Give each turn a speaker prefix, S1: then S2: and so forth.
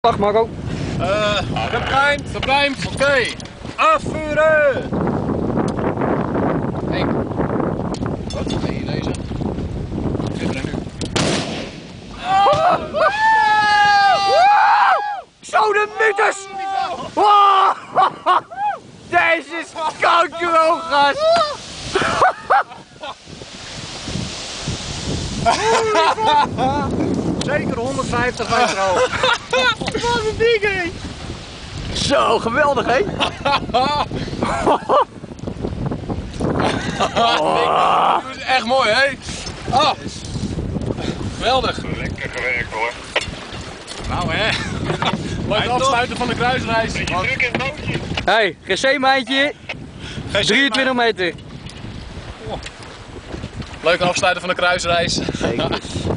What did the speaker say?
S1: Dag Marco.
S2: Geprimed. Oké. Afvuren! Henk. Wat? Nee, deze. Even naar nu.
S1: Zo de meters! Deze is kankerhoog, gast!
S2: Zeker 150 meter hoog.
S1: Wat een ding, hé! Zo, geweldig, hé!
S2: Dat is echt mooi, hè? Oh. Geweldig.
S3: Lekker gewerkt hoor.
S2: Nou, hè? Leuk afsluiten van de kruisreis.
S3: Beetje druk in het bootje.
S1: Hey, GC-mijntje, 23 meter.
S2: Leuk afsluiten van de kruisreis.
S1: Zeker.